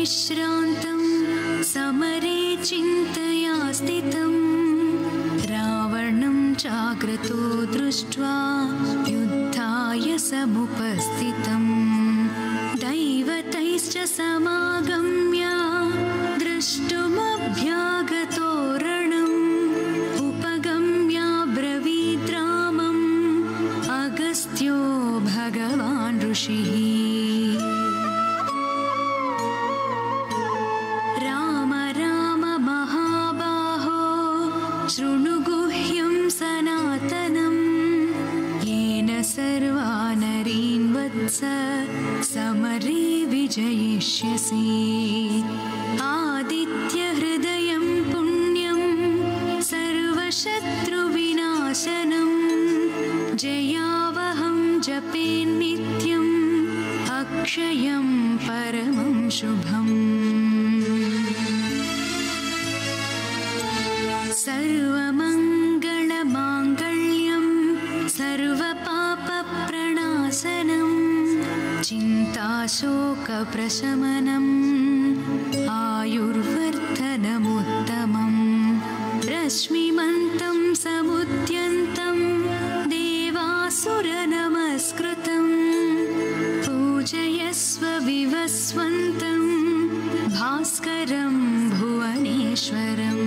विश्रान्तं समरे चिन्तया स्थितं रावणं चाग्रतो दृष्ट्वा युद्धाय समुपस्थितं दैवतैश्च समागम्य द्रष्टुमभ्यागतो रणम् उपगम्य ब्रवीद्रामम् अगस्त्यो भगवान् ऋषिः राम राम महाबाहो शृणु गुह्यं सनातनं येन सर्वा नरीन् वत्स समरे विजयिष्यसि आदित्यहृदयं पुण्यं सर्वशत्रुविनाशनं जयावहं जपेन्नित्यम् अक्षयं परमं शुभम् सर्वमङ्गलमाङ्गल्यं सर्वपापप्रणाशनं चिन्ताशोकप्रशमनम् आयुर्वर्धनमुत्तमं रश्मिमन्तं समुद्यन्तं देवासुरनमस्कृतं पूजयस्व विवस्वन्तं भास्करं भुवनेश्वरम्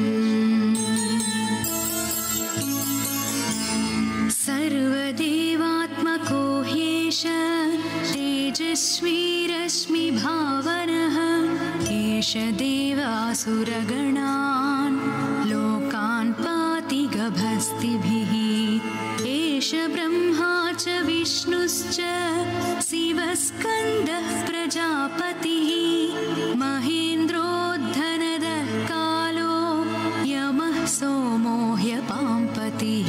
सर्वदेवात्मको ह्येष तेजस्वी रश्मिभावनः एष देवासुरगणान् लोकान् पाति गभस्तिभिः एष ब्रह्मा च विष्णुश्च शिवस्कन्दः प्रजापतिः महेन्द्रोद्धनदः कालो यमः सोमो ह्यपाम्पतिः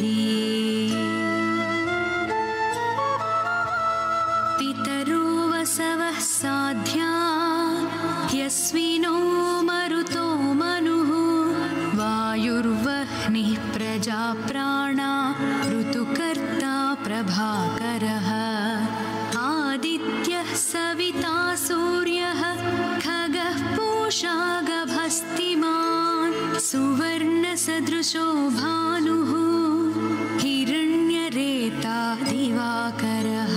पितरो वसवः साध्या यस्विनो मरुतो मनुः वायुर्वह्निः प्रजाप्राणा ऋतुकर्ता प्रभाकरः आदित्यः सविता सूर्यः खगः पूषा गभस्तिमान् सुवर्णसदृशो भानुः हिरण्यरेता दिवाकरः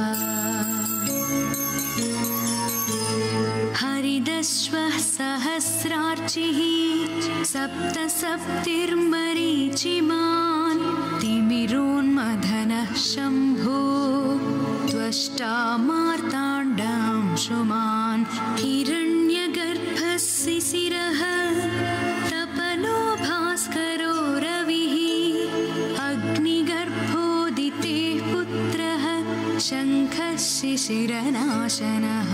हरिदश्वः सहस्रार्चिः सप्तसप्तिर्मरीचिमान् तिमिरोन्मथनः शम्भो त्वष्टा मार्ताण्डांशुमान् हिरण्यगर्भः शिशिरः तपनो भास्करो रविः अग्निगर्भोदितेः पुत्रः शङ्खः शिशिरनाशनः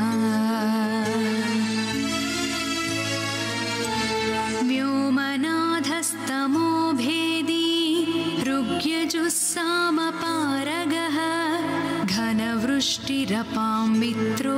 व्योमनाथस्तमो भेदी ऋग्यजुस्सामपारगः घनवृष्टिरपां मित्रो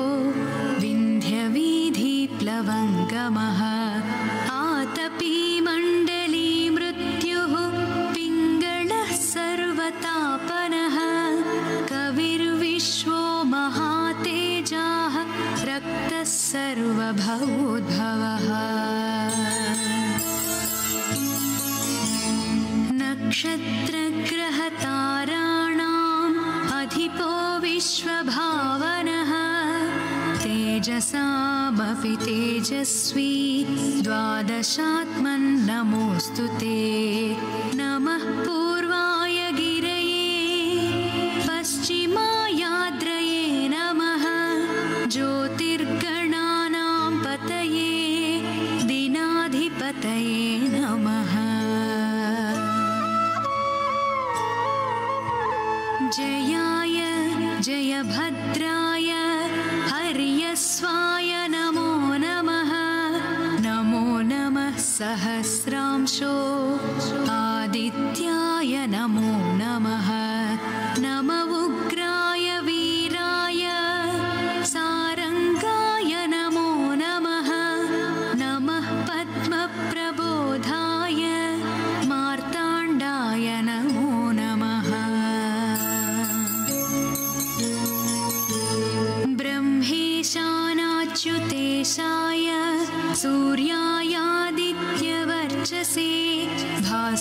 विन्ध्यवीधिप्लवङ्गमः आतपी मण्डली मृत्युः पिङ्गळः सर्वतापनः कविर्विश्वो महातेजाः रक्तः सर्वभवोद्भवः नक्षत्रग्रहताराणाम् अधिपो विश्वभावनः तेजसामपि तेजस्वी द्वादशात्मन्नमोऽस्तु ते नमः पूर्वाय गिरये पश्चिमायाद्रये नमः ज्योतिर्गणानां पतये दिनाधिपतये नमः जयाय जयभद्राय हर्यस्वाय नमो नमः नमो नमः सहस्रांशो आदित्याय नमो नमः नम उग्राय वीराय सारंगाय नमो नमः नमः पद्मप्रबोधाय मार्ताण्डाय नमो नमः ब्रह्मेशानाच्युतेशाय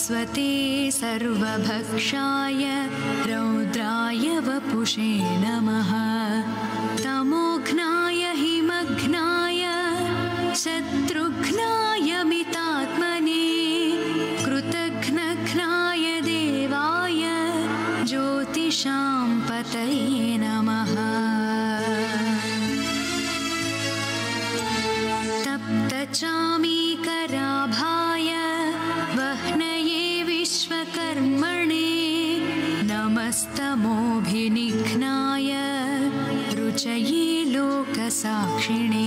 भास्वते सर्वभक्षाय रौद्राय वपुषे नमः तमोघ्नाय हिमघ्नाय शत्रुघ्नाय मितात्मने कृतघ्नघ्नाय देवाय ज्योतिषां पतये नमः तप्तचामीकराभाय वह्नये विश्वकर्मणे नमस्तमोभिनिघ्नाय रुचये लोकसाक्षिणे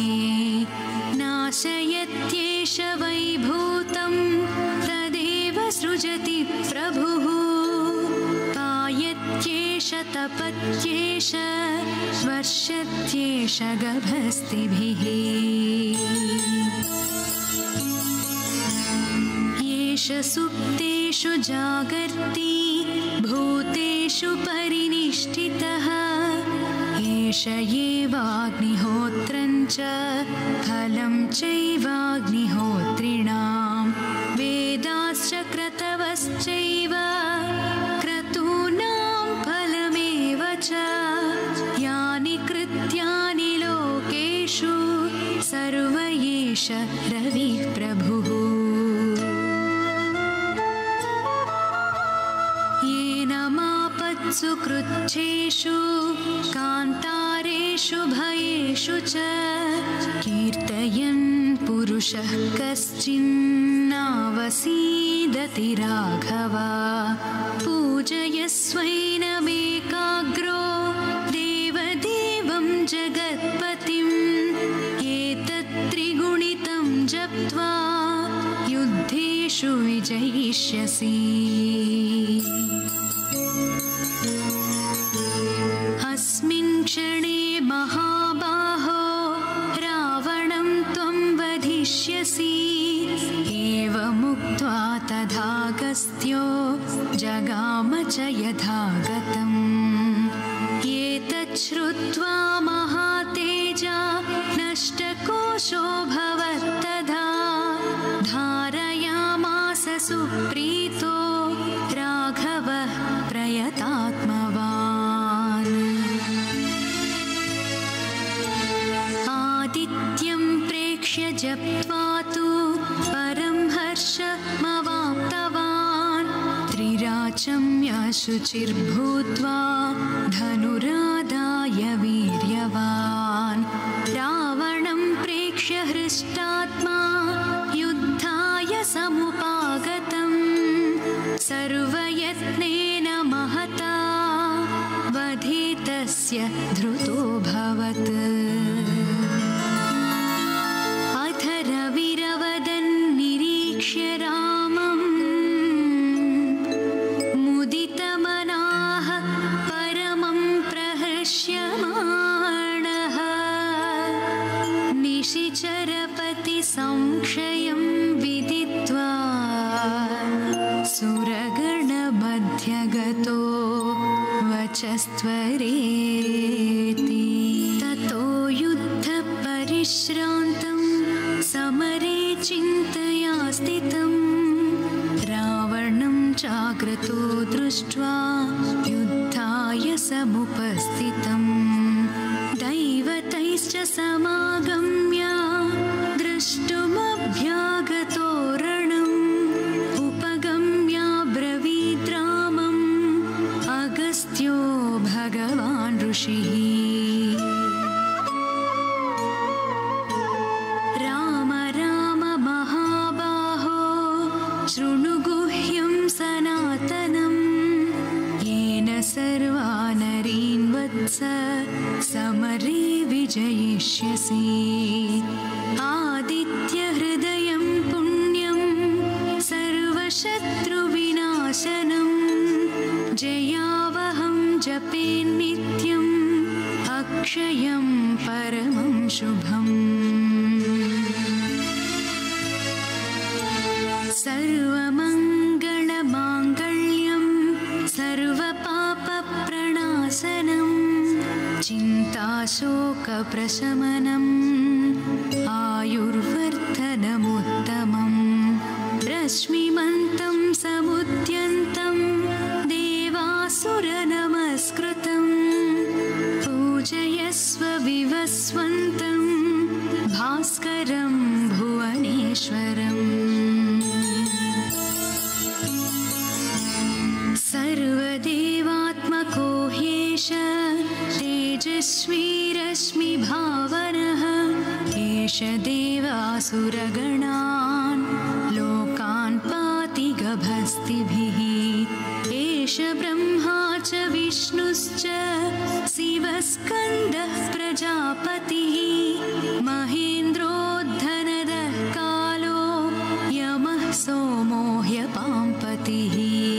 नाशयत्येष वैभूतं तदेव सृजति प्रभुः पायत्येष तपत्येष वर्षत्येष गभस्तिभिः येष सुप्तेषु जागर्ति भूतेषु परिनिष्ठितः एष एवाग्निहोत्रं च फलं चैवाग्निहोत्रिणां वेदाश्च क्रतवश्चैव क्रतूनां फलमेव च यानि कृत्यानि लोकेषु सर्व एष रविः प्रभुः येन मापत्सु कृच्छ्रेषु कान्तारेषु भयेषु च कीर्तयन् पुरुषः कश्चिन्नावसीदति राघव पूजयस्वैनमेकाग्रो देवदेवं जगत्पतिम् एतत् त्रिगुणितं जप्त्वा युद्धेषु विजयिष्यसि अस्मिन् क्षणे महाबाहो रावणं त्वं वधिष्यसि एवमुक्त्वा तथागस्त्यो जगाम च यथागतम् एतत् श्रुत्वा महातेजा नष्टकोशोऽभवत्तदा धारयामास सुप्रीतो राघवः प्रयतात्मवान् आदित्यं प्रेक्ष्य जप्त्वा तु परं हर्षमवाप्तवान् त्रिराचम्य शुचिर्भूत्वा धनुरादाय वीर्यवान् रावणं प्रेक्ष्य हृष्टात्मा युद्धाय समुपागतम् सर्वयत्नेन महता वधितस्य धृतोऽभवत् अथ रविरवदन्निरीक्ष्य रामम् मुदितमनाः परमं प्रहर्ष्यमाणः निशिचरपति संक्षयं विदित्वा सुरगणमध्यगतो वचस्त्वरेति ततो युद्धपरिश्रान्तं समरे चिन्तया स्थितं रावणं चाग्रतो दृष्ट्वा युद्धाय समुपस्थितम् दैवतैश्च समागम्य द्रष्टुमभ्यागतो रणम् उपगम्य ब्रवीद्रामम् अगस्त्यो भगवान् ऋषिः राम राम महाबाहो शृणु गुह्यं सनातनम् येन सर्वा नरीन् वत्स समरे विजयिष्यसि आदित्यहृदयं पुण्यं सर्वशत्रुविनाशनं जयावहं जपेन्नित्यम् अक्षयं परमं शुभम् सर्वमङ्गलमाङ्गल्यं सर्वपापप्रणाशनं चिन्ताशोकप्रशमनम् आयुर्वर्धनमुत्तमम् रश्मिमन्तं भास्वन्तं भास्करं भुवनेश्वरम् सर्वदेवात्मको ह्येष तेजस्वी रश्मिभावनः एष देवासुरगणान् लोकान् पाति गभस्तिभिः एष ब्रह्मा च विष्णुश्च शिवस्कन्दः प्रजापतिः महेन्द्रो धनदः कालो यमः सोमो ह्यपाम्पतिः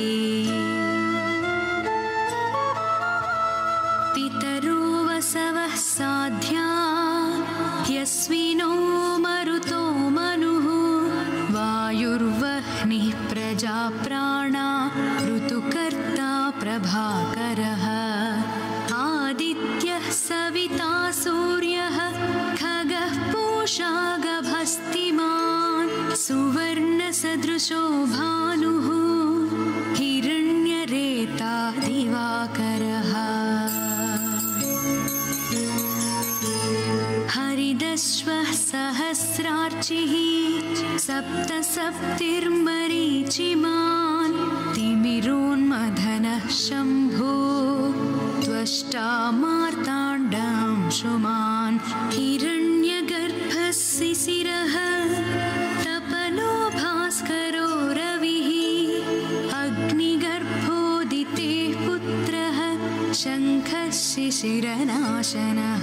पितरो वसवः साध्या यस्विनो मरुतो मनुः वायुर्वह्निः प्रजाप्राणा ऋतुकर्ता प्रभाकरः आदित्यः सविता सूर्यः खगः पूषा गभस्तिमान् सुवर्णसदृशो भानुः हिरण्यरेता दिवाकरः हरिदश्वः सहस्रार्चिः सप्तसप्तिर्मरीचिमान् तिमिरोन्मथनः शम्भो त्वष्टा मार्ताण्डांशुमान् हिरण्यगर्भः शिशिरः तपनो भास्करो रविः अग्निगर्भोदितेः पुत्रः शङ्खः शिशिरनाशनः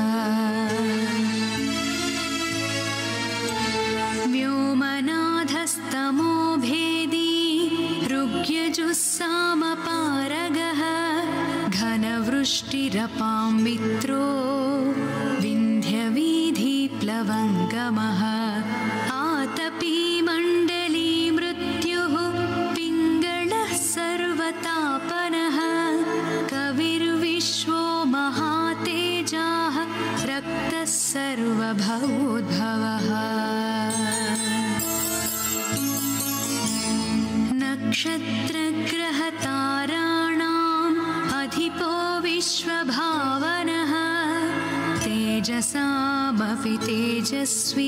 व्योमनाथस्तमो भेदी ऋग्यजुस्सामपारगः घनवृष्टिरपां मित्रो विन्ध्यवीधिप्लवङ्गमः आतपी मण्डली मृत्युः पिङ्गळः सर्वतापनः कविर्विश्वो महातेजाः रक्तः सर्वभवोद्भवः नक्षत्रग्रहताराणाम् अधिपो विश्वभावनः तेजसामपि तेजस्वी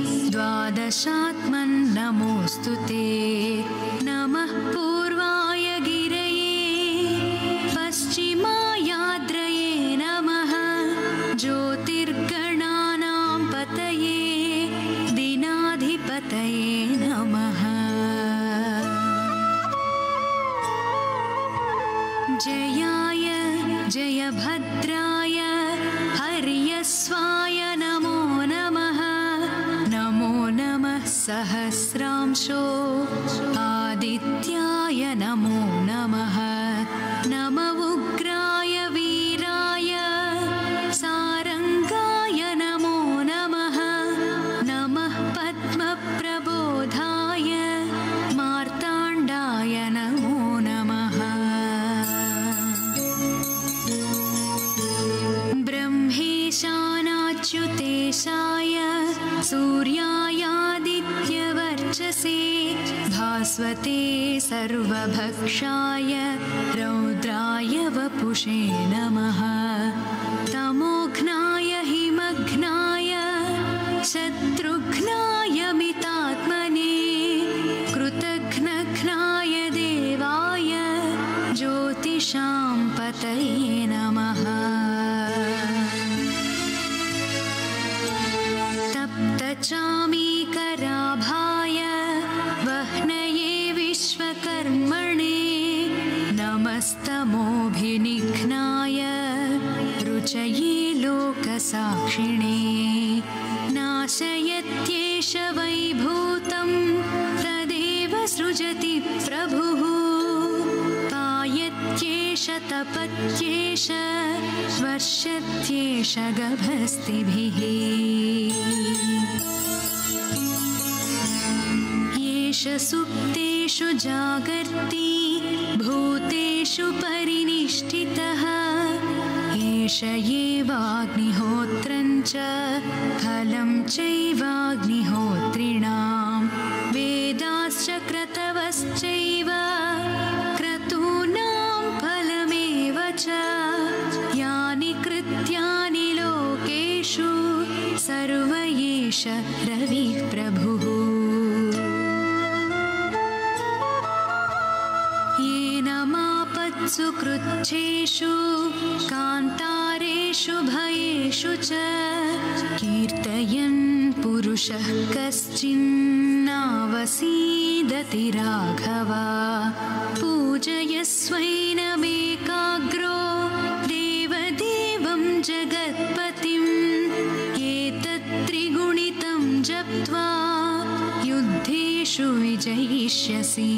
द्वादशात्मन्नमोऽस्तु ते नमः पूर्वाय गिरये पश्चिमायाद्रये नमः ज्योतिर्गणानां पतये दिनाधिपतये नमः जयाय जयभद्राय हर्यस्वाय नमो नमः नमो नमः सहस्रांशो आदित्याय नमो नमः नम उग्राय वीराय सारङ्गाय नमो नमः नमः पद्मप्रबोधाय मार्ताण्डाय नमो नमः ब्रह्मेशानाच्युतेशाय सूर्यायादित्यवर्चसे भास्वते सर्वभक्षाय रौद्राय वपुषे नमः तमोघ्नाय हिमघ्नाय शत्रुघ्नाय मितात्मने कृतघ्नघ्नाय देवाय ज्योतिषां पतये नमः तप्तचामीकराभाय वह्नये विश्वकर्मणे नमस्तमोभिनिघ्नाय रुचये लोकसाक्षिणे नाशयत्येष वैभूतं तदेव सृजति प्रभुः पायत्येष तपत्येष वर्षत्येष गभस्तिभिः येष सुप्तेषु जागर्ति भूतेषु परिनिष्ठितः एष एवाग्निहोत्रं च फलं चैवाग्निहोत्रिणां वेदाश्च क्रतवश्चैव क्रतूनां फलमेव च यानि कृत्यानि लोकेषु एष रविः प्रभुः येन मापत्सु कृच्छ्रेषु कान्तारेषु भयेषु च कीर्तयन् पुरुषः कश्चिन्नावसीदति राघव पूजयस्वैनमेकाग्रो देवदेवं जगत्पतिं एतत्त्रिगुणितं जप्त्वा युद्धेषु विजयिष्यसि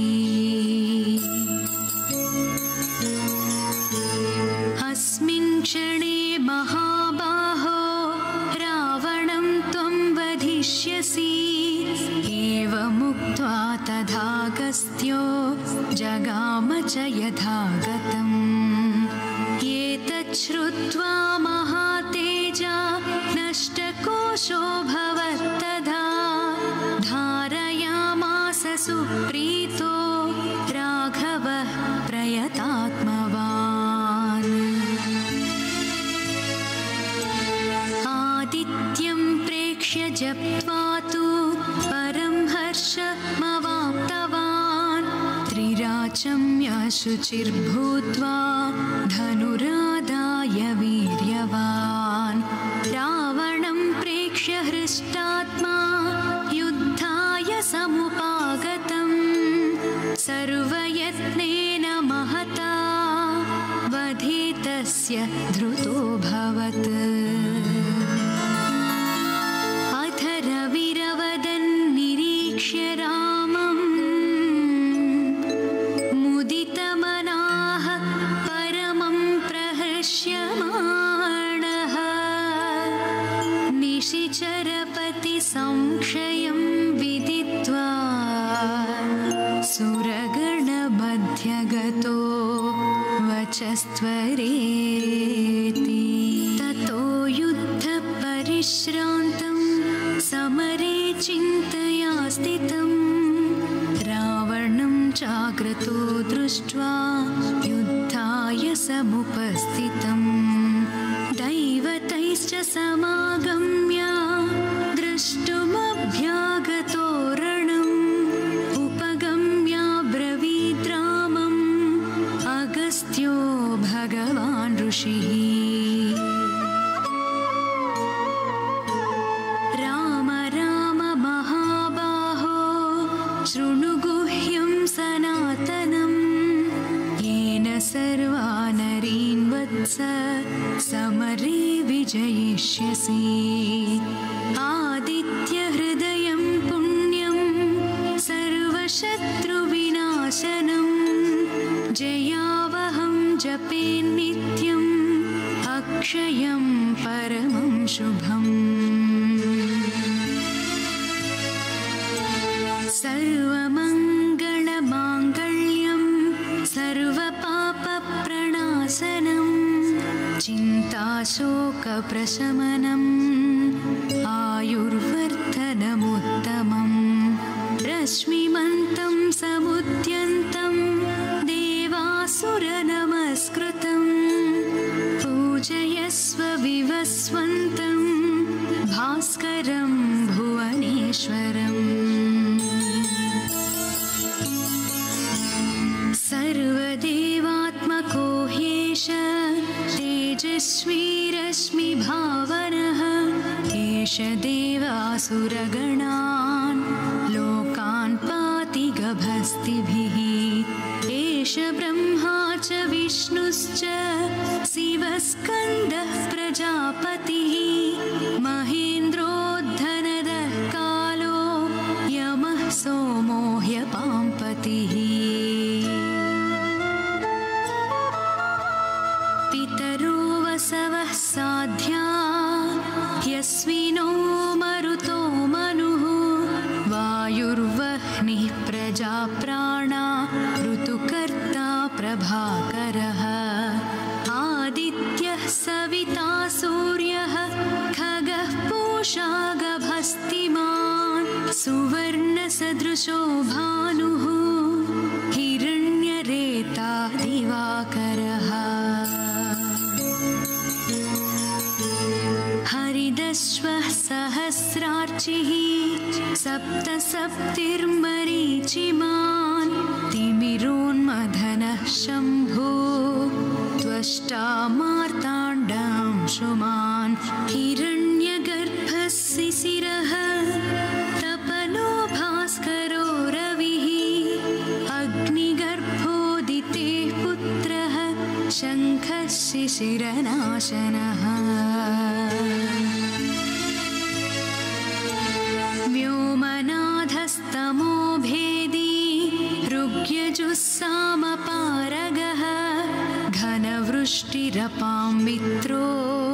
अस्मिन् क्षणे महाबाहो रावणं त्वं वधिष्यसि एवमुक्त्वा तथागस्त्यो जगाम च यथागतम् एतत् श्रुत्वा महातेजा नष्टकोशोऽभवत्तदा धारयामास सुप्रीतो राघवः प्रयतात्मवान् आदित्यं प्रेक्ष्य जप्त्वा तु परं हर्षमवाप्तवान् त्रिराचम्य शुचिर्भूत्वा धनुरादाय वीर्यवान् रावणं प्रेक्ष्य हृष्टात्मा युद्धाय समुपागतम् सर्वयत्नेन महता वधितस्य धृतोऽभवत् अथ रविरवदन् निरीक्ष्य रामं मुदितमनाः परमं प्रहर्ष्यमाणः निशिचरपति संक्षयं विदित्वा सुरगणमध्यगतो वचस्त्वरेति ततो युद्धपरिश्रान्तं समरे चिन्तया स्थितं रावणं चाग्रतो दृष्ट्वा युद्धाय समुपस्थितम् दैवतैश्च समागम्य द्रष्टुमभ्यागतो रणम् उपगम्य ब्रवीद्रामम् अगस्त्यो भगवान् ऋषिः राम राम महाबाहो शृणु गुह्यं सनातनम् येन सर्वा नरीन् वत्स समरे विजयिष्यसि आदित्यहृदयं पुण्यं सर्वशत्रुविनाशनं जयावहं जपे नित्यम् अक्षयं परमं शुभम् सर्वमङ्गलमाङ्गल्यं सर्वपापप्रणाशनं चिन्ताशोकप्रशमनम् आयुर्वर्धनमुत्तमम् रश्मिमन्तं समुद्यन्तं देवासुरनमस्कृतं पूजयस्व विवस्वन्तं भास्करं भुवनेश्वरम् सर्वदेवात्मको ह्येष तेजस्वी रश्मिभावनः एष देवासुरगणान् लोकान् पाति गभस्तिभिः एष ब्रह्मा च विष्णुश्च शिवस्कन्दः प्रजापतिः महेन्द्रोद्धनदः कालो यमः सोमो ह्यपाम्पतिः पितरो वसवः साध्या यस्विनो मरुतो मनुः वायुर्वह्निः प्रजाप्राणा ऋतुकर्ता प्रभाकरः आदित्यः सविता सूर्यः खगः पूषा गभस्तिमान् सुवर्णसदृशो भानुः हिरण्यरेता दिवाकरः हरिदश्वः सहस्र सहस्रार्चिः सप्त सप्तिर्मरीचिमान् तिमिरोन्मथनः शम्भो त्वष्टा मार्ताण्डांशुमान् हिरण्यगर्भः शिशिरः तपनो भास्करो रविः अग्निगर्भोदितेः पुत्रः शङ्खः शिशिरनाशनः व्योमनाथस्तमो भेदी ऋग्यजुस्सामपारगः घनवृष्टिरपां मित्रो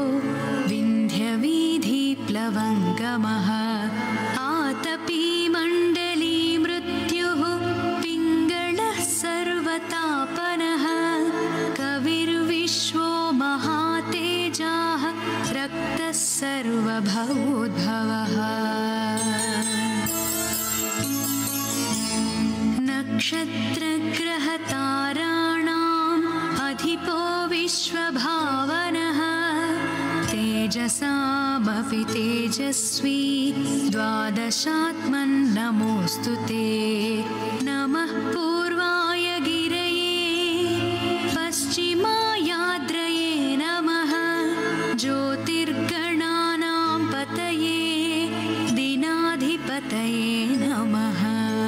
विन्ध्यवीधिप्लवङ्गमः आतपी मण्डली मृत्युः पिङ्गळः सर्वतापनः कविर्विश्वो महातेजाः रक्तः सर्वभवोद्भवः नक्षत्रग्रहताराणाम् अधिपो विश्वभावनः तेजसामपि तेजस्वी द्वादशात्मन्नमोऽस्तु ते नमः पूर्वाय गिरये पश्चिमायाद्रये नमः ज्योतिर्गणानां पतये दिनाधिपतये नमः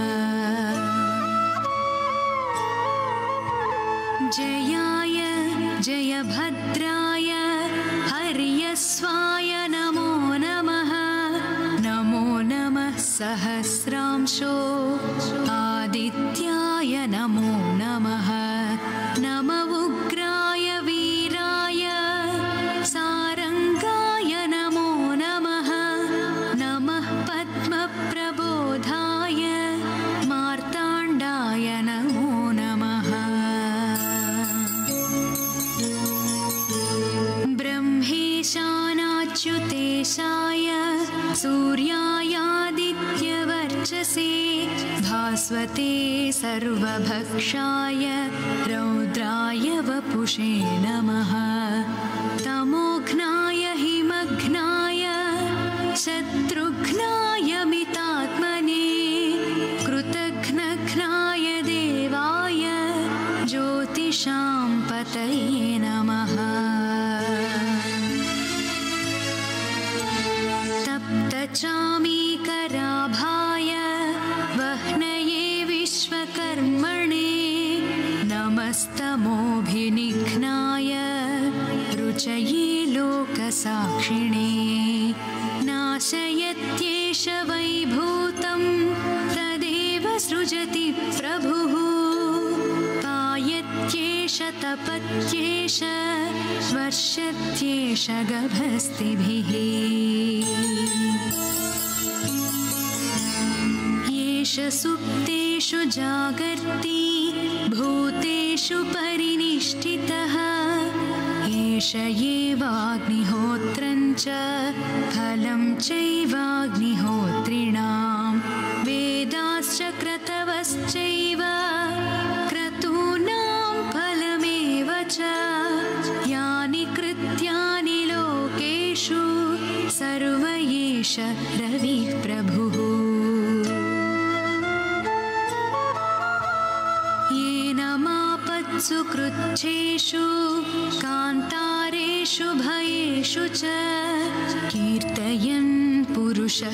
जयाय जयभद्राय हर्यस्वाय नमो नमः नमो नमः सहस्रांशो आदित्याय नमो नमः नम उग्राय वीराय सारङ्गाय नमो नमः नमः पद्मप्रबोधाय मार्ताण्डाय नमो नमः ब्रह्मेशानाच्युतेशाय सूर्यायादित्यवर्चसे भास्वते सर्वभक्षाय रौद्राय वपुषे नमः तमोघ्नाय हिमघ्नाय शत्रुघ्नाय मितात्मने कृतघ्नघ्नाय देवाय ज्योतिषां पतये नमः तप्तचामीकराभाय वह्नये विश्वकर्मणे नमस्तमोभिनिघ्नाय रुचये लोकसाक्षिणे नाशयत्येष वैभूतं तदेव सृजति प्रभुः पायत्येष तपत्येष वर्षत्येष गभस्तिभिः येष सुप्तेषु जागर्ति भूतेषु परिनिष्ठितः एष एवाग्निहोत्रं च फलं चैवाग्निहोत्रिणां वेदाश्च क्रतवश्चैव क्रतूनां फलमेव च यानि कृत्यानि लोकेषु सर्व एष रविः प्रभुः सुकृच्छेषु कान्तारेषु भयेषु च कीर्तयन् पुरुषः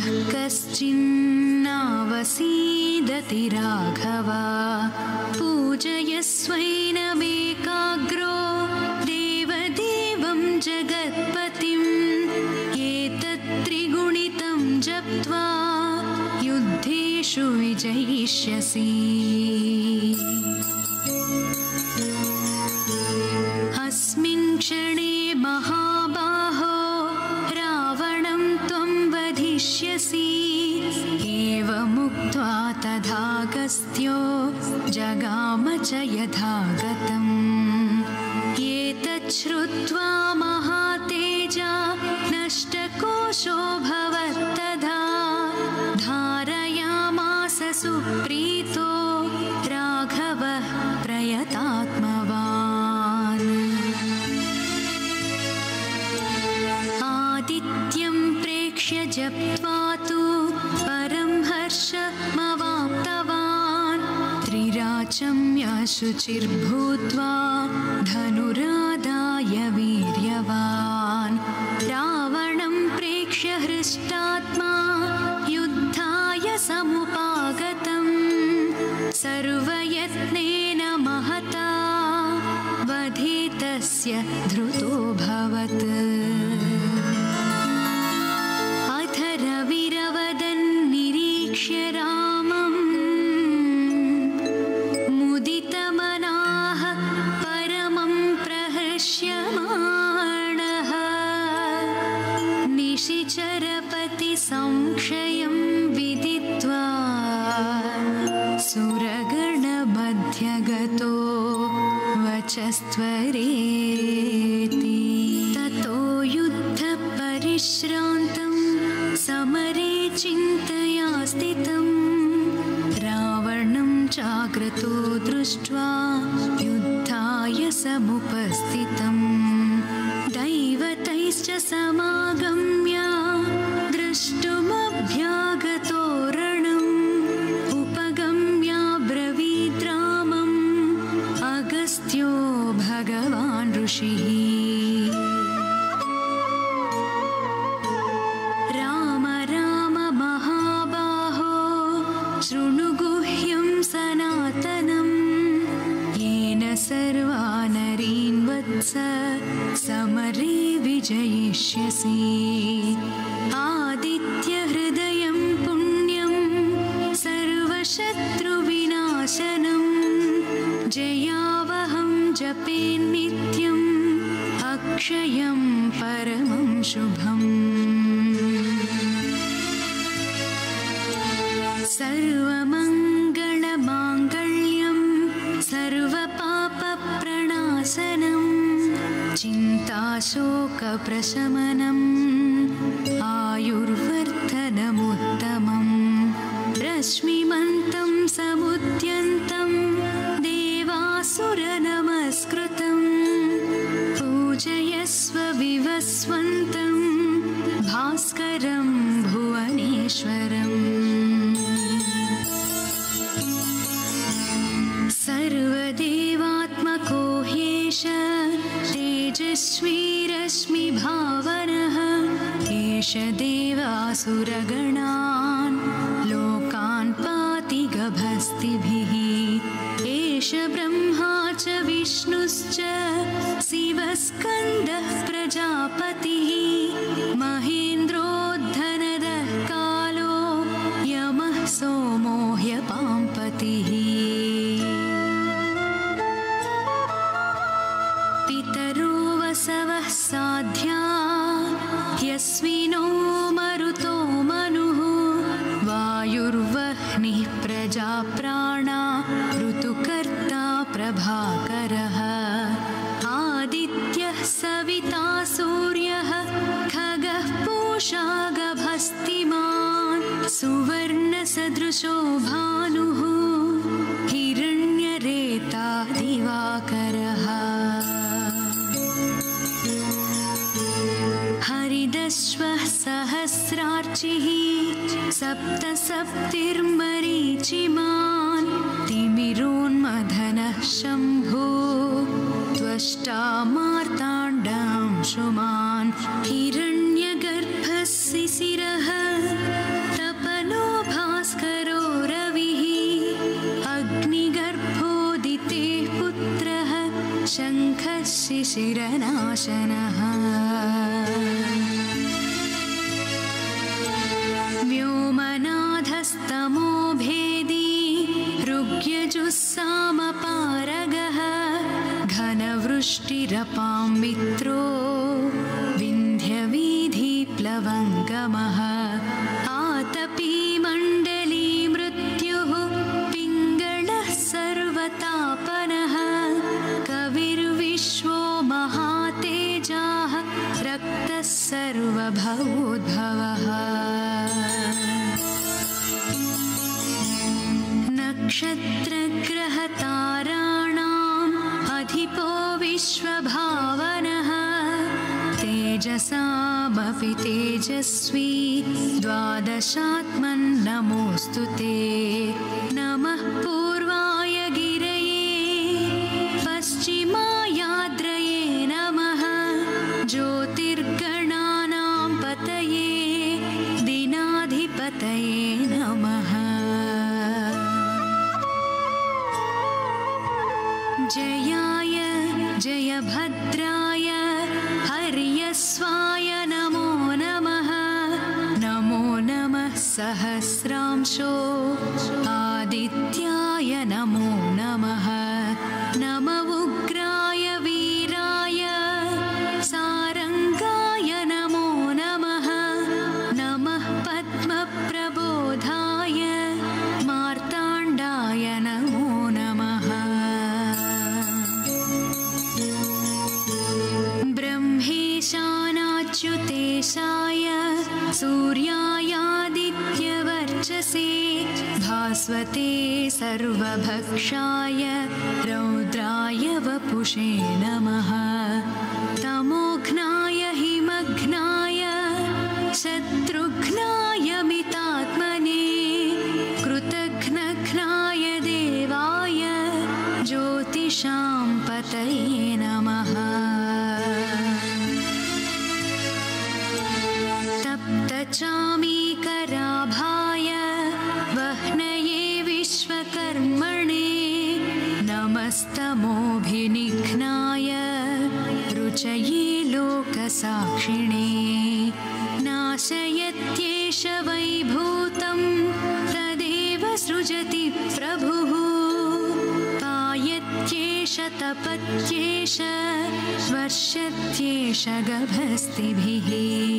कश्चिन्नावसीदति राघव पूजयस्वैनमेकाग्रो देवदेवं जगत्पतिम् एतत्त्रिगुणितं जप्त्वा युद्धेषु विजयिष्यसि अस्मिन् क्षणे महाबाहो रावणं त्वं वधिष्यसि एवमुक्त्वा तथागस्त्यो जगाम च यथागतम् एतच्छ्रुत्वा महातेजा नष्टकोशोऽभवत्तदा धारयामास सुप्रीतो राघवः प्रयतात्मवान् आदित्यं प्रेक्ष्य जप्त्वा शुचिर्भूत्वा धनुरादाय वीर्यवान् रावणं प्रेक्ष्य हृष्टात्मा युद्धाय समुपागतम् सर्वयत्नेन महता वधितस्य धृतोऽभवत् अथ रविरवदन्निरीक्ष्य रामम् मुदितमनाः परमं प्रहर्ष्यमाणः निशिचरपतिसंक्षयं विदित्वा सुरगणमध्यगतो वचस्त्वरेति ततो युद्धपरिश्रान्तं समरे चिन्तया स्थितं रावणं जाग्रतो दृष्ट्वा युद्धाय समुपस्थितं दैवतैश्च समागम्य द्रष्टुमभ्यागतो रणम् उपगम्याब्रवीद् रामम् अगस्त्यो भगवान् ऋषिः राम राम महाबाहो शृणु गुह्यं सनातनं येन सर्वा नरीन् वत्स समरे विजयिष्यसि आदित्यहृदयं पुण्यं सर्वशत्रुविनाशनं जयावहं जपे नित्यम् अक्षयं परमं शुभम् सर्वमङ्गलमाङ्गल्यं सर्वपापप्रणाशनं चिन्ताशोकप्रशमनम् आयुर्वर्धनमुत्तमम् रश्मिमन्तं समुद्यन्तं देवासुरनमस्कृतं पूजयस्व विवस्वन्तं भास्करं भुवनेश्वरम् सर्वदेवात्मको ह्येष तेजस्वी रश्मिभावनः एष देवासुरगणान् लोकान् पाति गभस्तिभिः एष ब्रह्मा च विष्णुश्च शिवस्कन्दः प्रजापतिः महेन्द्रो धनदः कालो यमः सोमो ह्यपाम्पतिः पितरो वसवः साध्या यस्विनो मरुतो मनुः वायुर्वह्निः प्रजाप्राणा ऋतुकर्ता प्रभाकरः आदित्यः सविता सूर्यः खगः पूषा गभस्तिमान् सुवर्णसदृशो भानुः हिरण्यरेता दिवाकरः हरिदश्वः सहस्रार्चिः सप्तसप्तिर्मरीचिमान् तिमिरोन्मथनः शम्भो त्वष्टा मार्ताण्डांशुमान् हिरण्यगर्भः शिशिरः तपनो भास्करो रविः अग्निगर्भोदितेः पुत्रः शङ्खः शिशिरनाशनः व्योमनाथस्तमो भेदी ऋग्यजुस्सामपारगः घनवृष्टिरपां मित्रो विन्ध्यवीधिप्लवङ्गमः आतपी मण्डली मृत्युः पिङ्गळः सर्वतापनः कविर्विश्वो महातेजाः रक्तः सर्वभवोद्भवः नक्षत्रग्रहताराणाम् अधिपो विश्वभावनः तेजसामपि तेजस्वी द्वादशात्मन् नमोऽस्तु ते नमः पूर्वाय गिरये ज्योतिर्गणानां पतये दिनाधिपतये नमः। जयाय जयभद्राय हर्यस्वाय नमो नमः। नमो नमः सहस्रांशो आदित्याय नमो नमः। नम उग्राय वीराय सारंगाय नमो नमः। नमः पद्मप्रबोधाय मार्ताण्डाय नमो नमः। ब्रह्मेशानाच्युतेशाय सूर्यायादित्यवर्चसे भास्वते सर्वभक्षाय रौद्राय वपुषे नमः। तमोघ्नाय हिमघ्नाय शत्रुघ्नाय मितात्मने कृतघ्नघ्नाय देवाय ज्योतिषां पतये नमः। तप्तचामीकराभाय वह्नये विश्वकर्मणे नमस्तमोभिनिघ्नाय रुचये लोकसाक्षिणे। नाशयत्येष वैभूतं तदेव सृजति प्रभुः। पायत्येष तपत्येष वर्षत्येष गभस्तिभिः।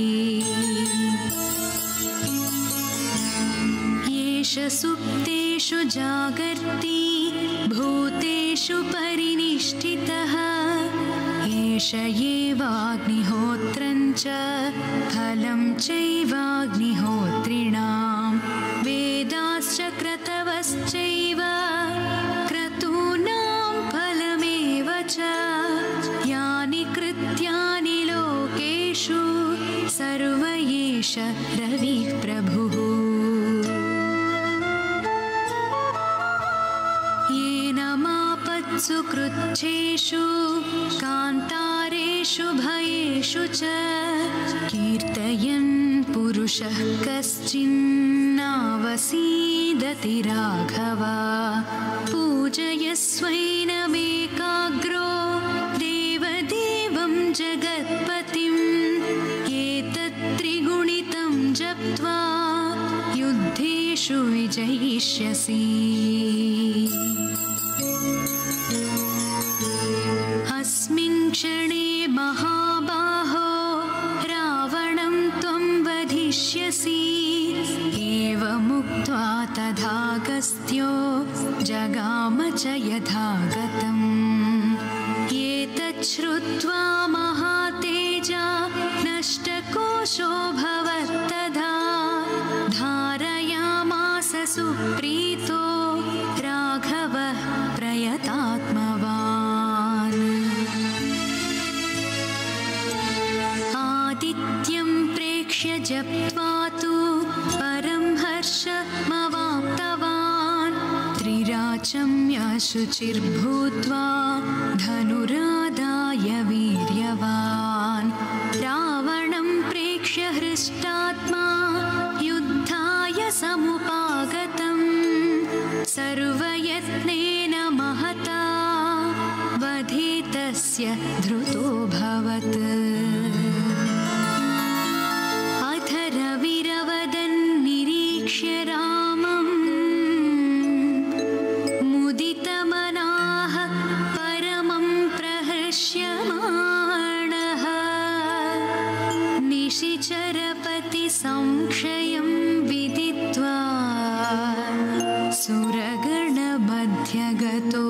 येष सुप्तेषु जागर्ति भूतेषु परिनिष्ठितः। एष एवाग्निहोत्रं च फलं चैवाग्निहोत्रिणां। वेदाश्च क्रतवश्चैव क्रतूनां फलमेव च। यानि कृत्यानि लोकेषु सर्व एष रविः प्रभुः। येन मापत्सु कृच्छेषु कान्तारेषु भयेषु च कीर्तयन् पुरुषः कश्चिन्नावसीदति राघव। पूजयस्वैनमेकाग्रो देवदेवं जगत्पतिम्। एतत् त्रिगुणितं जप्त्वा युद्धेषु विजयिष्यसि। अस्मिन् क्षणे महाबाहो रावणं त्वं वधिष्यसि। एवमुक्त्वा तथागस्त्यो जगाम च यथागतम्। एतत् श्रुत्वा महातेजा नष्टकोशो भवत्तदा। धारयामास सुप्रीतो राघवः प्रयतात्मवान्। आदित्यं प्रेक्ष्य जप्त्वा तु परं हर्षमवाप्तवान्। त्रिराचम्य शुचिर्भूत्वा धनुरादाय वीर्यवान्। रावणं प्रेक्ष्य हृष्टात्मा युद्धाय समुपागतम्। सर्वयत्नेन महता वधितस्य धृतोऽभवत्। अथ रविरवदन्निरीक्ष्य रामम् मुदितमनाः परमं प्रहर्ष्यमाणः। निशिचरपतिसंक्षयं विदित्वा सुरगणमध्यगतो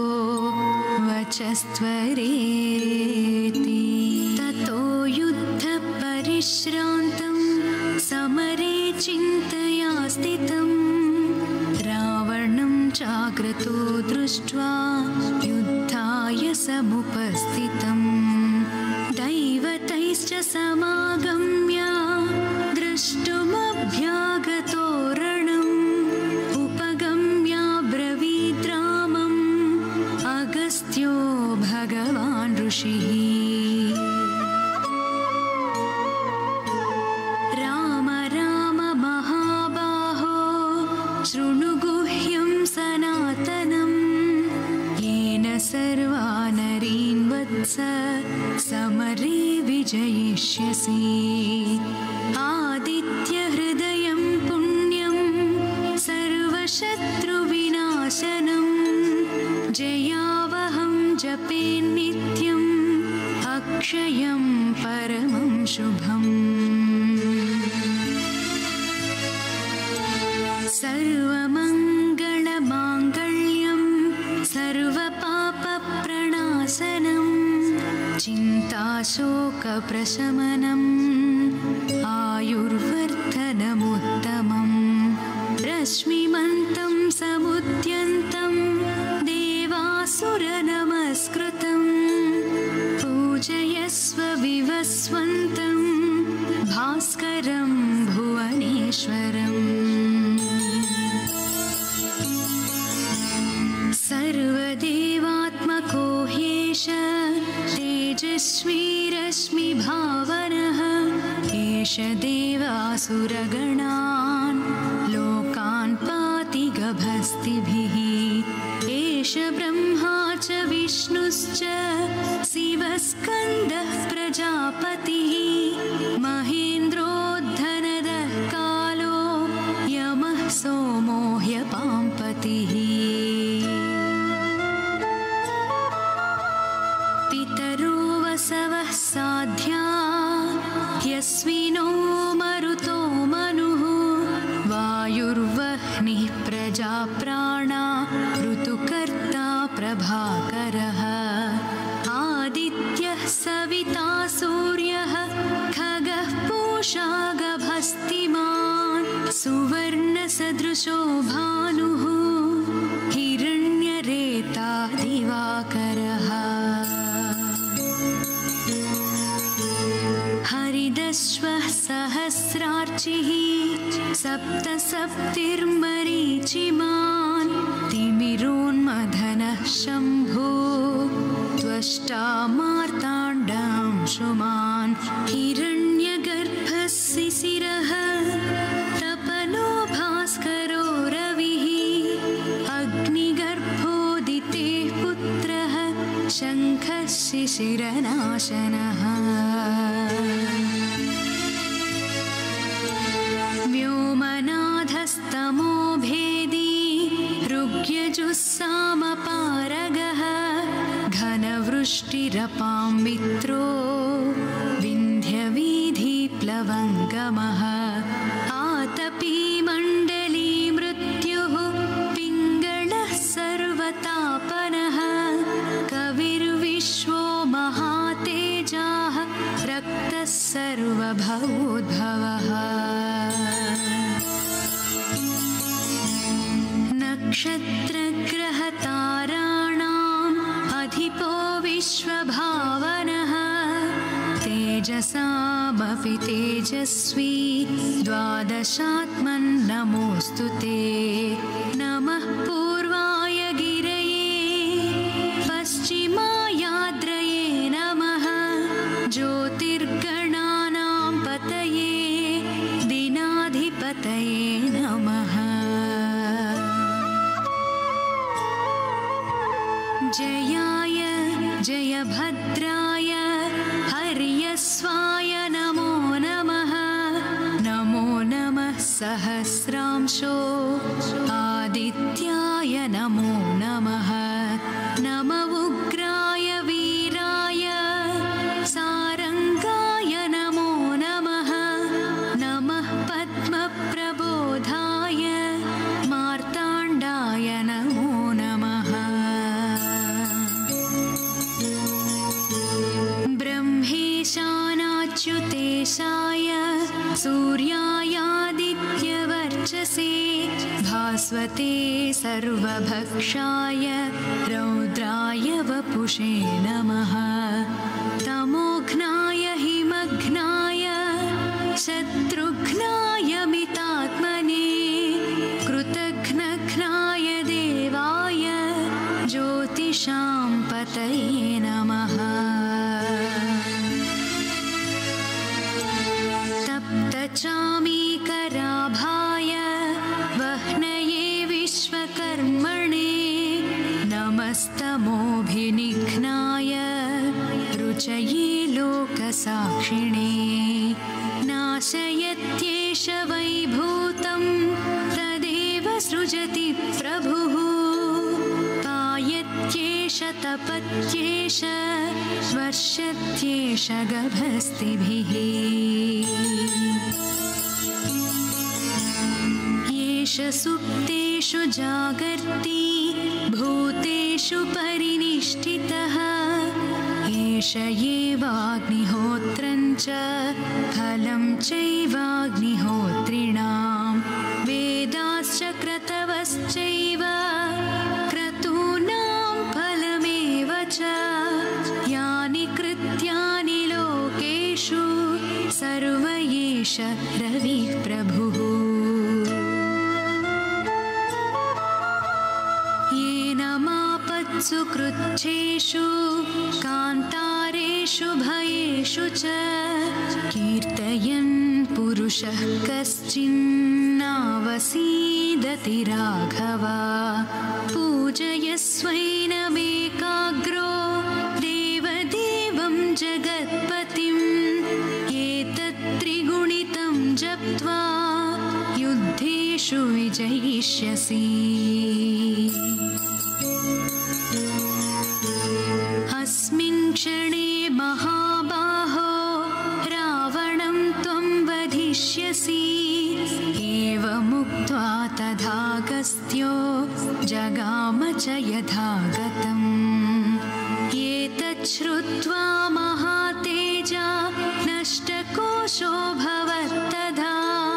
वचस्त्वरेति। ततो युद्धपरिश्रान्तं समरे चिन्तया स्थितं। रावणं चाग्रतो दृष्ट्वा युद्धाय समुपस्थितम्। दैवतैश्च समागम्य द्रष्टुमभ्यागतो रणम्। उपगम्य ब्रवीद्रामम् अगस्त्यो भगवान् ऋषिः। भविष्यसि आदित्यहृदयं पुण्यं सर्वशत्रुविनाशनं जयावहं जपे नित्यम् अक्षयं परमं शुभम् सर्वमङ्गलमाङ्गल्यं सर्वपापप्रणाशनं चिन्ताशोकप्रशमनम् आयुर्वर्धनमुत्तमम् रश्मिमन्तं समुद्यन्तं देवासुरनमस्कृतं पूजयस्व विवस्वन्तं भास्करं भुवनेश्वरम् सर्वदेवात्मको ह्येष तेजस्वी रश्मिभावनः एष देवासुरगणान् लोकान् पाति गभस्तिभिः एष ब्रह्मा च विष्णुश्च शिवस्कन्दः प्रजापतिः महेन्द्रो धनदः कालो यमः सोमो ह्यपाम्पतिः पितरो वसवः साध्या यस्विनो मरुतो मनुः वायुर्वह्निः प्रजाप्राणा ऋतुकर्ता प्रभाकरः आदित्यः सविता सूर्यः खगः पूषा गभस्तिमान् सुवर्णसदृशो भानुः हिरण्यरेता दिवाकरः हरिदश्वः सहस्रार्चिः सप्तसप्तिर्मरीचिमान् तिमिरोन्मथनः शम्भो त्वष्टा मार्ताण्डांशुमान् हिरण्यगर्भः शिशिरः तपनो भास्करो रविः अग्निगर्भोदितेः पुत्रः शङ्खः शिशिरनाशनः व्योमनाथस्तमो भेदी ऋग्यजुस्सामपारगः घनवृष्टिरपां मित्रो विन्ध्यवीधिप्लवङ्गमः आतपी मण्डली मृत्युः पिङ्गळः सर्वतापनः कविर्विश्वो महातेजाः रक्तः सर्वभवोद्भवः नक्षत्रग्रहताराणाम् अधिपो विश्वभावनः तेजसामपि तेजस्वी द्वादशात्मन्नमोऽस्तु ते नमः पूर्वाय गिरये पश्चिमायाद्रये नमः ज्योतिर्गणानां पतये दिनाधिपतये नमः जयाय जयभद्राय हर्यस्वाय नमो नमः नमो नमः सहस्रांशो आदित्याय नमो नमः नम उग्राय वीराय सारंगाय नमो नमः नमः पद्मप्रबोधाय मार्ताण्डाय नमो नमः ब्रह्मेशानाच्युतेशाय सूर्यायादित्यवर्चसे भास्वते सर्वभक्षाय रौद्राय वपुषे नमः तमोघ्नाय हिमघ्नाय शत्रुघ्नाय मितात्मने कृतघ्नघ्नाय देवाय ज्योतिषां पतये नमः तप्तचामीकराभाय वह्नये विश्वकर्मणे नमस्तमोभिनिघ्नाय विमोचये लोकसाक्षिणे नाशयत्येष वैभूतं तदेव सृजति प्रभुः पायत्येष तपत्येष वर्षत्येष गभस्तिभिः येष सुप्तेषु जागर्ति भूतेषु परिनिष्ठितः एष एवाग्निहोत्रं च फलं चैवाग्निहोत्रिणां वेदाश्च क्रतवश्चैव क्रतूनां फलमेव च यानि कृत्यानि लोकेषु सर्व एष रविः प्रभुः सुकृच्छेषु कान्तारेषु भयेषु च कीर्तयन् पुरुषः कश्चिन्नावसीदति राघव पूजयस्वैनमेकाग्रो देवदेवं जगत्पतिम् एतत्त्रिगुणितं जप्त्वा युद्धेषु विजयिष्यसि अस्मिन् क्षणे महाबाहो रावणं त्वं वधिष्यसि एवमुक्त्वा तथागस्त्यो जगाम च यथागतम् एतच्छ्रुत्वा महातेजा नष्टकोशो भवत्तदा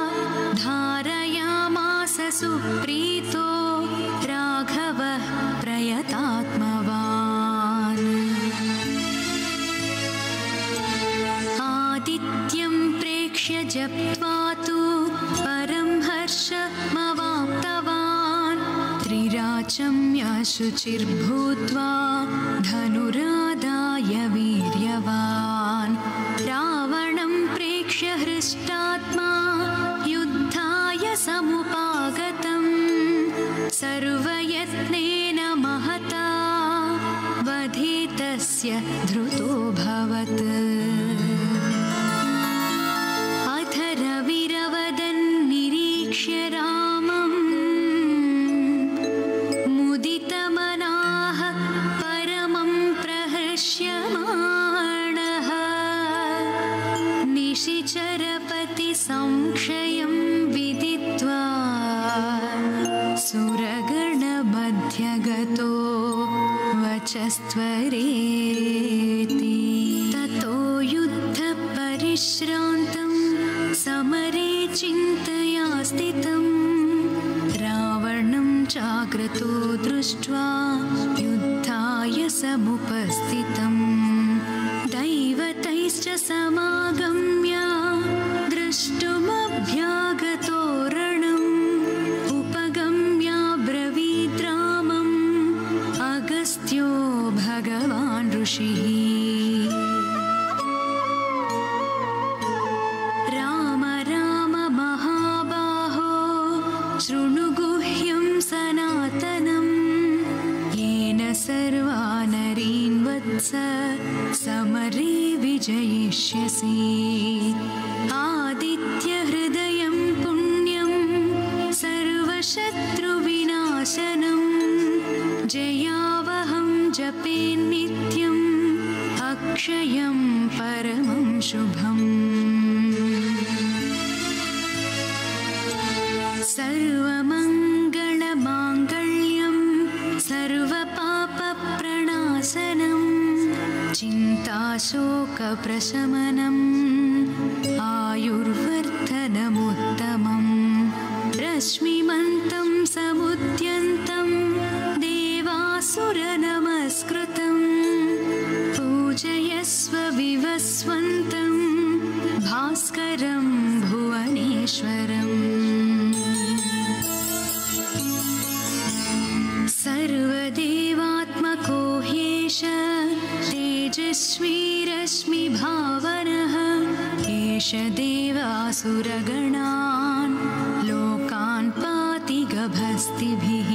धारयामास सुप्रीतो राघवः प्रयतात्मवान् आदित्यं प्रेक्ष्य जप्त्वा तु परं हर्षमवाप्तवान् त्रिराचम्य शुचिर्भूत्वा धनुरादाय वीर्यवान् रावणं प्रेक्ष्य हृष्टात्मा युद्धाय समुपागतम् सर्वयत्नेन महता वधितस्य धृतोऽभवत् अथ रविरवदन्निरीक्ष्य रामम् मुदितमनाः परमं प्रहर्ष्यमाणः निशिचरपतिसंक्षयं विदित्वा सुरगणमध्यगतो वचस्त्वरेति ततो युद्धपरिश्रान्तं समरे चिन्तया स्थितं रावणं चाग्रतो दृष्ट्वा युद्धाय समुपस्थितं दैवतैश्च समागम्य द्रष्टुमभ्यागतो रणम् ब्रवीद्रामम् अगस्त्यो भगवान् ऋषिः राम राम महाबाहो शृणु गुह्यं सनातनं येन सर्वा नरीन् वत्स समरे विजयिष्यसि आदित्यहृदयं पुण्यं सर्वशत्रुविनाशनं जयावहं जपेन्नित्यम् अक्षयं परमं शुभम् सर्वमङ्गलमाङ्गल्यं सर्वपापप्रणाशनं चिन्ताशोकप्रशमनम् आयुर्वर्धनमुत्तमम् रश्मिमन्तं समुद्यन्तं देवासुरनमस्कृतं पूजयस्व विवस्वन्तं भास्करं भुवनेश्वरम् सर्वदेवात्मको ह्येष तेजस्वी रश्मिभावनः एष देवासुरगणान् लोकान् पाति गभस्तिभिः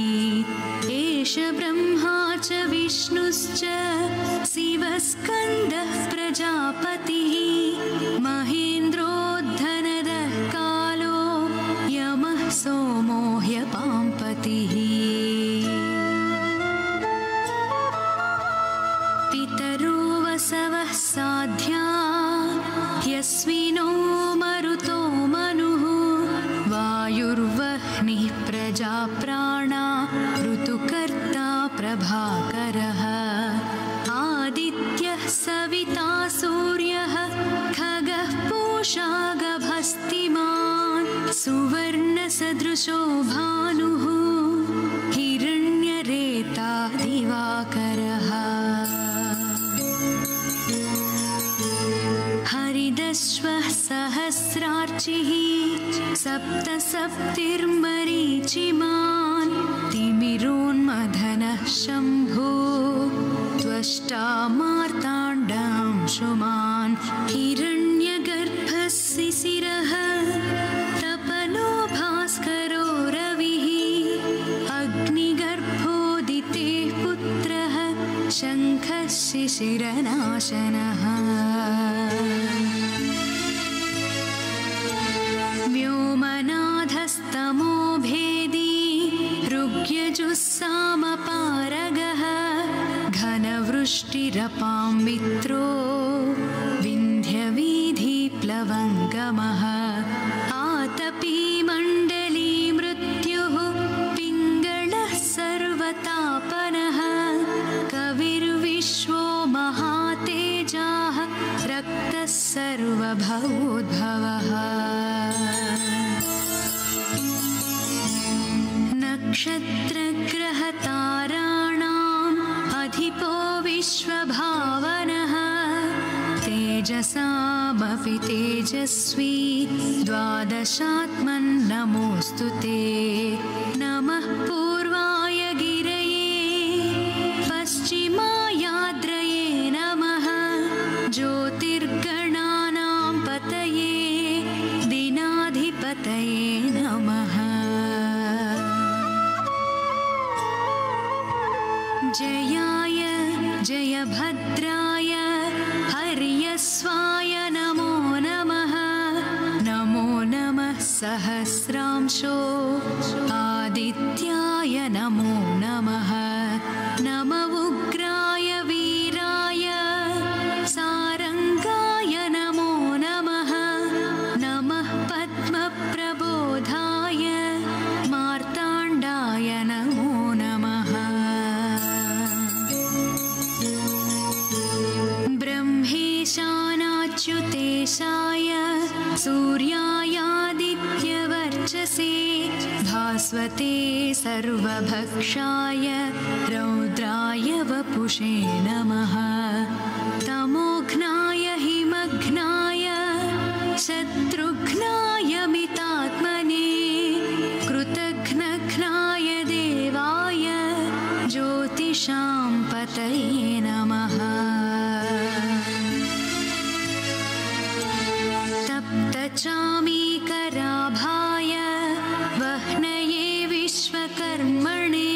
एष ब्रह्मा च विष्णुश्च शिवस्कन्दः प्रजापतिः महेन्द्रो धनदः कालो यमः सोमो ह्यपाम्पतिः पितरो वसवः साध्या यस्विनो मरुतो मनुः वायुर्वह्निः प्रजाप्राणा ऋतुकर्ता प्रभाकरः आदित्यः सविता सूर्यः खगः पूषा गभस्तिमान् सुवर्णसदृशो भानुः हिरण्यरेता दिवाकरः हरिदश्वः सहस्रार्चिः सप्तसप्तिर्मरीचिमान् तिमिरोन्मथनः शम्भो त्वष्टा मार्ताण्डांशुमान् हिरण्यगर्भः शिशिरः तपलो भास्करो रविः अग्निगर्भोदितेः पुत्रः शङ्खः शिशिरनाशनः व्योमनाथस्तमो भेदी ऋग्यजुस्सामपारगः घनवृष्टिरपां मित्रो विन्ध्यवीधिप्लवङ्गमः आतपी मण्डली मृत्युः पिङ्गळः सर्वतापनः कविर्विश्वो महातेजाः रक्तः सर्वभवोद्भवः नक्षत्रग्रहताराणाम् अधिपो विश्वभावनः तेजसामपि तेजस्वी द्वादशात्मन्नमोऽस्तु ते नमः पूर्वाय गिरये पश्चिमायाद्रये नमः ज्योतिर्गणानां पतये दिनाधिपतये नमः जयाय जयभद्राय हर्यस्वाय नमो नमः नमो नमः सहस्रांशो आदित्याय नमो नमः नम उग्राय वीराय सारंगाय नमो नमः नमः पद्मप्रबोधाय मार्ताण्डाय नमो नमः ब्रह्मेशानाच्युतेशाय सूर्यायादित्यवर्चसे भास्वते सर्वभक्षाय रौद्राय वपुषे नमः तमोघ्नाय हिमघ्नाय शत्रुघ्नाय मितात्मने कृतघ्नघ्नाय देवाय ज्योतिषां पतये नमः तप्तचामीकराभाय वह्नये विश्वकर्मणे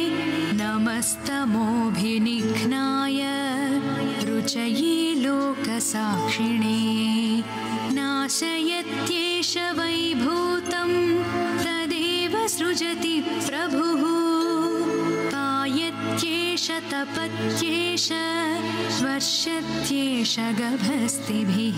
नमस्तमोभिनिघ्नाय रुचये लोकसाक्षिणे नाशयत्येष वैभूतं तदेव सृजति प्रभुः पायत्येष तपत्येष वर्षत्येष गभस्तिभिः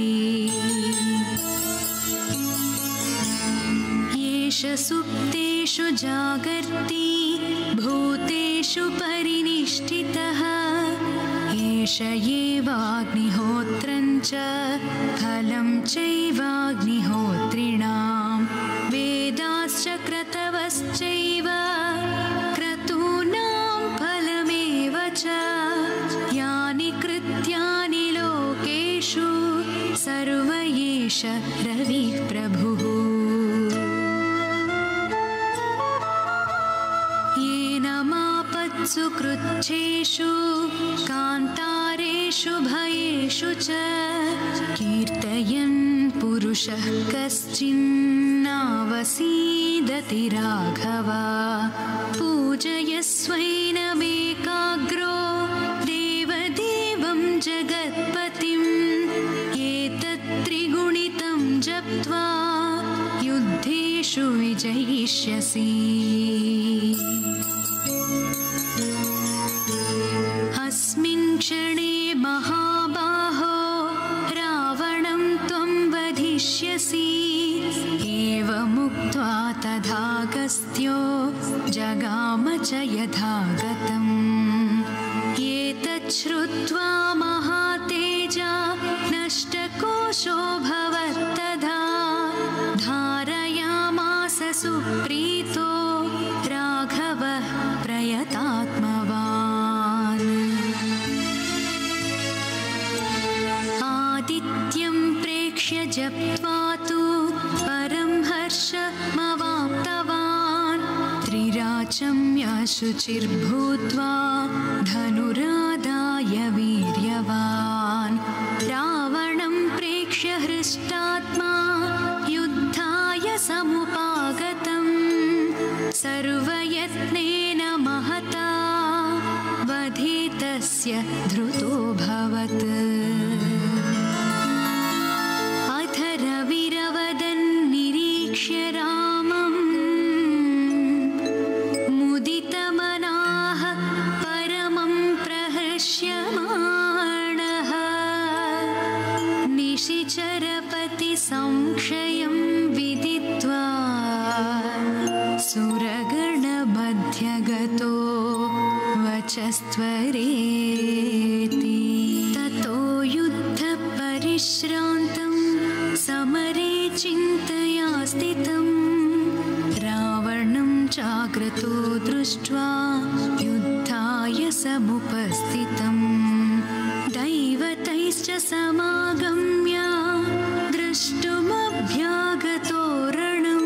येष सुप्तेषु जागर्ति भूतेषु परिनिष्ठितः एष एवाग्निहोत्रं च फलं चैवाग्निहोत्रिणां वेदाश्च क्रतवश्चैव क्रतूनां फलमेव च यानि कृत्यानि लोकेषु सर्व एष रविः प्रभुः येन मापत्सु कृच्छ्रेषु कान्तारेषु भयेषु च कीर्तयन् पुरुषः कश्चिन्नावसीदति राघव पूजयस्वैनमेकाग्रो देवदेवं जगत्पतिं जित्वा युद्धेषु विजयिष्यसि। अस्मिन् क्षणे महाबाहो रावणं त्वं वधिष्यसि। एवमुक्त्वा तथागस्त्यो जगाम च यथागतम्। एतत् श्रुत्वा महातेजा नष्टकोशो भवत्तदा। धारयामास सुप्रीतो राघवः प्रयतात्मवान्। आदित्यं प्रेक्ष्य जप्त्वा तु परं हर्षमवाप्तवान्। त्रिराचम्य शुचिर्भूत्वा धनुरादाय वीर्यवान्। रावणं प्रेक्ष्य हृष्टात्मा युद्धाय समुपागतम्। सर्वयत्नेन महता वधितस्य धृतोऽभवत्। अथ रविरवदन् निरीक्ष्य रामम् मुदितमनाः परमं प्रहृष्यमाणः। निशिचरपति संक्षयं विदित्वा सुरगणमध्यगतो वचस्त्वरेति। ततो युद्धपरिश्रान्तं समरे चिन्तया स्थितं। रावणं चाग्रतो दृष्ट्वा युद्धाय समुपस्थितम्। दैवतैश्च समागम्य द्रष्टुमभ्यागतो रणम्।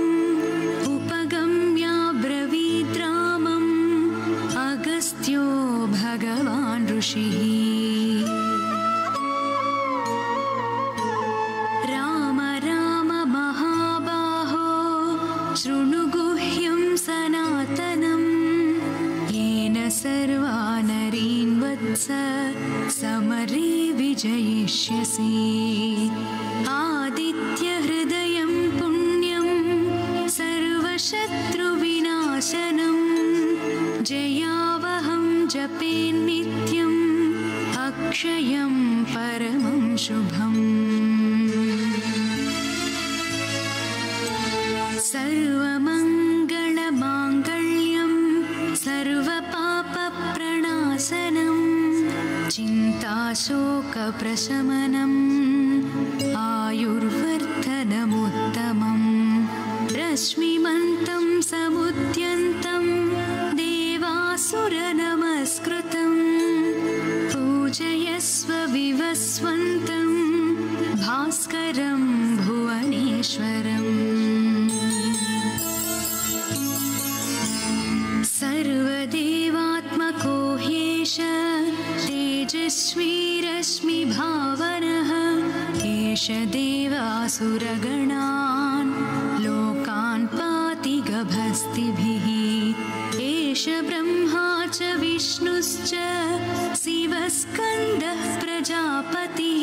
उपगम्याब्रवीद्रामम् अगस्त्यो भगवान् ऋषिः। राम राम महाबाहो शृणु गुह्यं सनातनम्। येन सर्वा नरीन् वत्स समरे विजयिष्यसि। आदित्यहृदयं पुण्यं सर्वशत्रुविनाशनम्। जयावहं जपेन्नित्यम् अक्षयं परमं शुभम्। सर्वमङ्गलमाङ्गल्यं सर्वपापप्रणाशनम्। चिन्ताशोकप्रशमनम् आयुर्वर्धनमुत्तमम्। रश्मिमन्तं समुद्यन्तं देवासुरनमस्कृतम्। पूजयस्व विवस्वन्तं भास्करं भुवनेश्वरम्। सर्वदेवात्मको ह्येष तेजस्वी रश्मिभावनः। एष देवासुरगणान् लोकान् पाति गभस्तिभिः। एष ब्रह्मा च विष्णुश्च शिवस्कन्दः प्रजापतिः।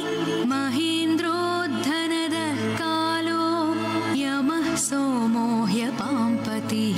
महेन्द्रोद्धनदः कालो यमः सोमो ह्यपाम्पतिः।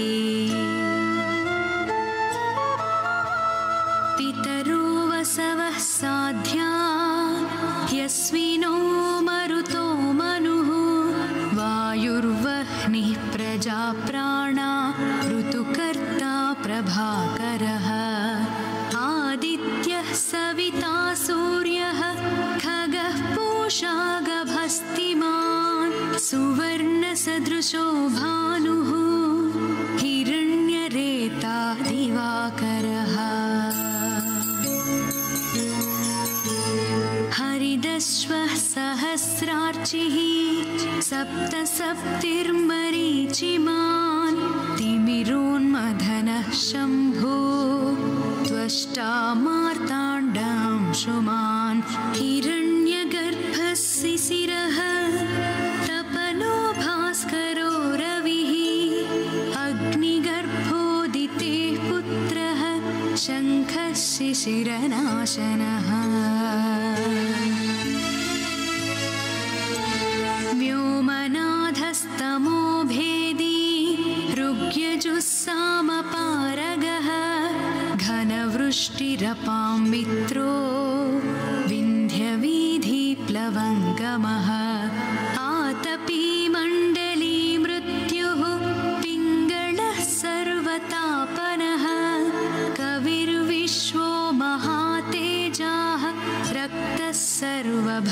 पितरो वसवः साध्या यस्विनो मरुतो मनुः। वायुर्वह्निः प्रजाप्राणा ऋतुकर्ता प्रभाकरः। आदित्यः सविता सूर्यः खगः पूषा गभस्तिमान्। सुवर्णसदृशो भानुः हिरण्यरेता दिवाकरः। हरिदश्वः सहस्रार्चिः सप्तसप्तिर्मरीचिमान्। तिमिरोन्मथनः शम्भो त्वष्टा मार्ताण्डांशुमान्। हिरण्यगर्भः शिशिरः तपनो भास्करो रविः। अग्निगर्भोदितेः पुत्रः शङ्खः शिशिरनाशनः।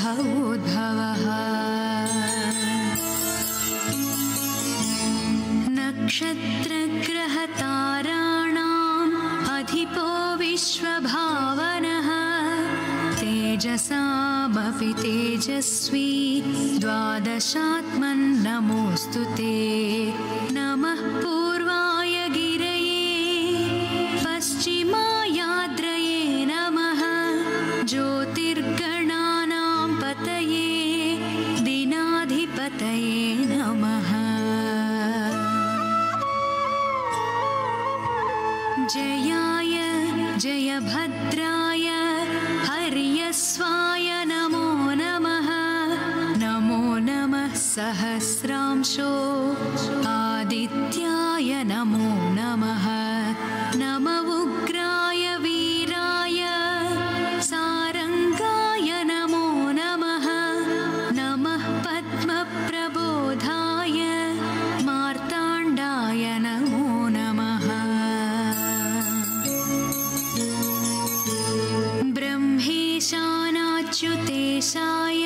सम्भवोद्भवः नक्षत्रग्रहताराणाम् अधिपो विश्वभावनः तेजसामपि तेजस्वी द्वादशात्मन् नमोऽस्तु ते नमः पूर्वाय गिरये पश्चिमायाद्रये नमः ज्योतिर्गणानां पतये दिनाधिपतये नमः जयाय जयभद्राय हर्यस्वाय नमो नमः नमो नमः सहस्रांशो आदित्याय नमो नमः नम उग्राय वीराय सारंगाय नमो नमः नमः पद्मप्रबोधाय मार्ताण्डाय नमो नमः ब्रह्मेशानाच्युतेशाय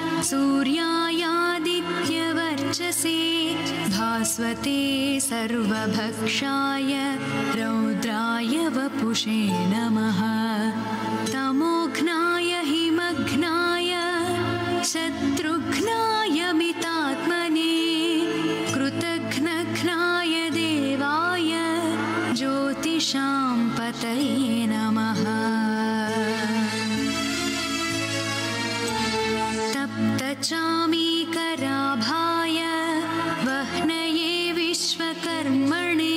सूर्यायादित्यवर्चसे भास्वते सर्वभक्षाय रौद्राय वपुषे नमः तमोघ्नाय हिमघ्नाय शत्रुघ्नाय मितात्मने कृतघ्नघ्नाय देवाय ज्योतिषां पतये नमः तप्तचामीकराभाय वह्नये विश्वकर्मणे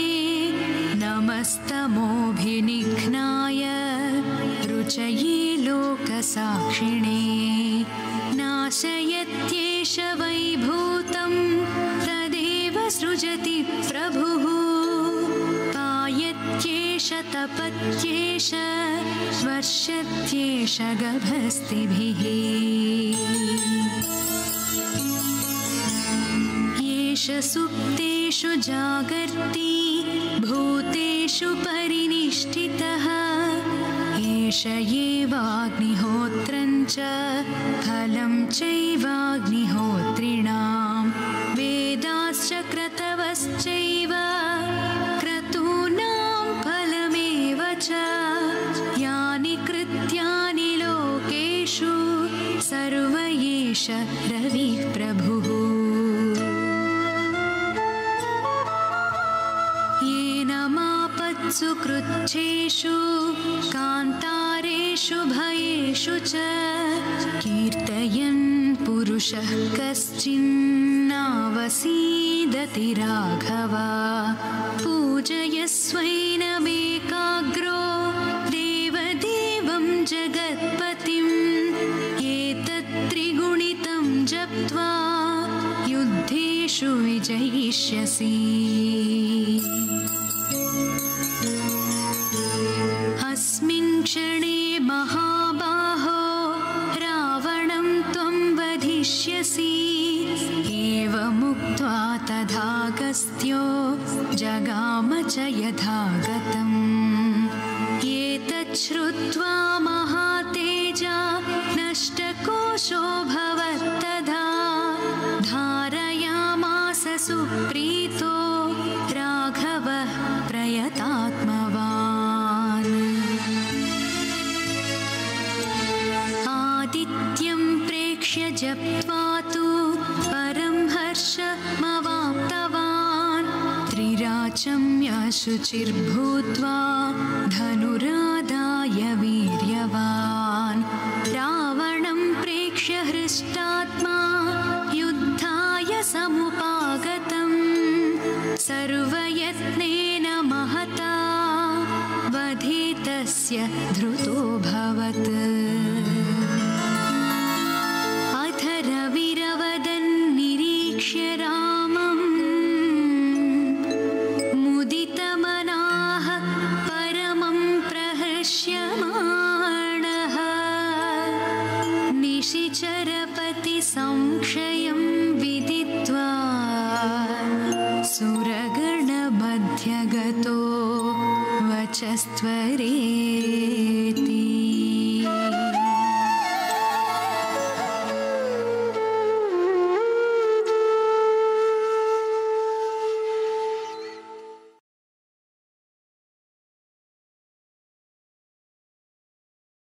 नमस्तमोभिनिघ्नाय रुचये लोकसाक्षिणे नाशयत्येष वैभूतं तदेव सृजति प्रभुः पायत्येष तपत्येष वर्षत्येष गभस्तिभिः येष सुप्तेषु जागर्ति भूतेषु परिनिष्ठितः एष एवाग्निहोत्रं च फलं चैवाग्निहोत्रिणां वेदाश्च क्रतवश्चैव क्रतूनां फलमेव च यानि कृत्यानि लोकेषु सर्व एष रविः प्रभुः येन मापत्सु कृच्छेषु कान्तारेषु भयेषु च कीर्तयन् पुरुषः कश्चिन्नावसीदति राघव पूजयस्वैनमेकाग्रो देवदेवं जगत्पतिं एतत्त्रिगुणितं जप्त्वा युद्धेषु विजयिष्यसि अस्मिन् क्षणे महाबाहो रावणं त्वं वधिष्यसि एवमुक्त्वा तथागस्त्यो जगाम च यथागतम् एतत् श्रुत्वा महातेजा नष्टकोशोऽभवत्तदा धारयामास सुप्रीतो राघवः प्रयतात्मवान् आदित्यं प्रेक्ष्य जप्त्वा तु परं हर्षमवाप्तवान् त्रिराचम्य शुचिर्भूत्वा धनुरादाय वीर्यवान् रावणं प्रेक्ष्य हृष्टात्मा युद्धाय समुपागतम् सर्वयत्नेन महता वधितस्य धृतोऽभवत् अथ रविरवदन्निरीक्ष्य रामं मुदितमनाः परमं प्रहर्ष्यमाणः निशिचरपतिसंक्षयं विदित्वा सुरगणमध्यगतो वचस्त्वरेत्